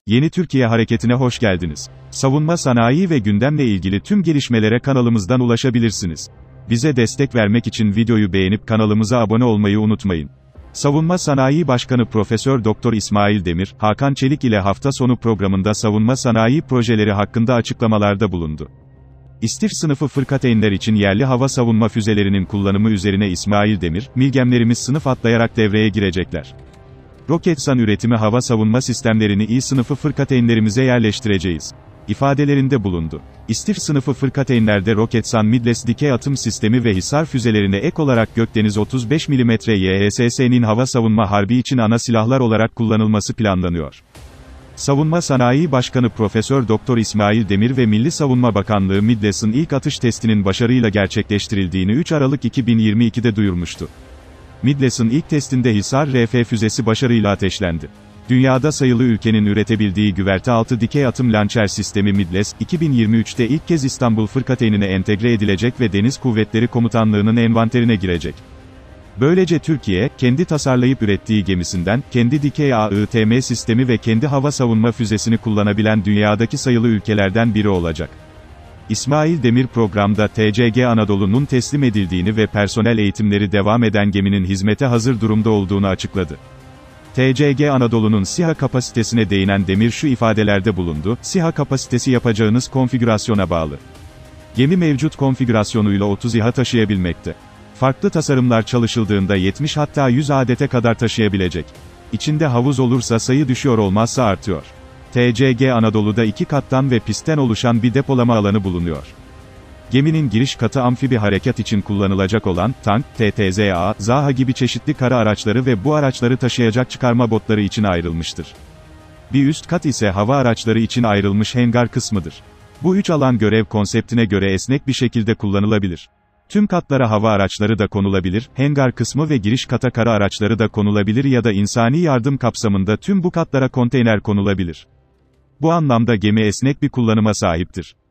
Yeni Türkiye Hareketi'ne hoş geldiniz. Savunma sanayi ve gündemle ilgili tüm gelişmelere kanalımızdan ulaşabilirsiniz. Bize destek vermek için videoyu beğenip kanalımıza abone olmayı unutmayın. Savunma Sanayi Başkanı Profesör Doktor İsmail Demir, Hakan Çelik ile hafta sonu programında savunma sanayi projeleri hakkında açıklamalarda bulundu. İstif sınıfı fırkateynler için yerli hava savunma füzelerinin kullanımı üzerine İsmail Demir, "Milgemlerimiz sınıf atlayarak devreye girecekler. Roketsan üretimi hava savunma sistemlerini İ sınıfı fırkateynlerimize yerleştireceğiz" ifadelerinde bulundu. İstif sınıfı fırkateynlerde Roketsan Midles dikey atım sistemi ve Hisar füzelerine ek olarak Gökdeniz 35 mm YHSS'nin hava savunma harbi için ana silahlar olarak kullanılması planlanıyor. Savunma Sanayi Başkanı Profesör Doktor İsmail Demir ve Milli Savunma Bakanlığı Midles'in ilk atış testinin başarıyla gerçekleştirildiğini 3 Aralık 2022'de duyurmuştu. Midles'in ilk testinde Hisar RF füzesi başarıyla ateşlendi. Dünyada sayılı ülkenin üretebildiği güverte altı dikey atım lançer sistemi Midles, 2023'te ilk kez İstanbul Fırkateynine entegre edilecek ve Deniz Kuvvetleri Komutanlığı'nın envanterine girecek. Böylece Türkiye, kendi tasarlayıp ürettiği gemisinden, kendi dikey AITM sistemi ve kendi hava savunma füzesini kullanabilen dünyadaki sayılı ülkelerden biri olacak. İsmail Demir programda TCG Anadolu'nun teslim edildiğini ve personel eğitimleri devam eden geminin hizmete hazır durumda olduğunu açıkladı. TCG Anadolu'nun SİHA kapasitesine değinen Demir şu ifadelerde bulundu: "SİHA kapasitesi yapacağınız konfigürasyona bağlı. Gemi mevcut konfigürasyonuyla 30 İHA taşıyabilmekte. Farklı tasarımlar çalışıldığında 70 hatta 100 adete kadar taşıyabilecek. İçinde havuz olursa sayı düşüyor olmazsa artıyor. TCG Anadolu'da 2 kattan ve pistten oluşan bir depolama alanı bulunuyor. Geminin giriş katı amfibi harekat için kullanılacak olan, tank, TTZA, ZAHA gibi çeşitli kara araçları ve bu araçları taşıyacak çıkarma botları için ayrılmıştır. Bir üst kat ise hava araçları için ayrılmış hangar kısmıdır. Bu 3 alan görev konseptine göre esnek bir şekilde kullanılabilir. Tüm katlara hava araçları da konulabilir, hangar kısmı ve giriş kata kara araçları da konulabilir ya da insani yardım kapsamında tüm bu katlara konteyner konulabilir. Bu anlamda gemi esnek bir kullanıma sahiptir.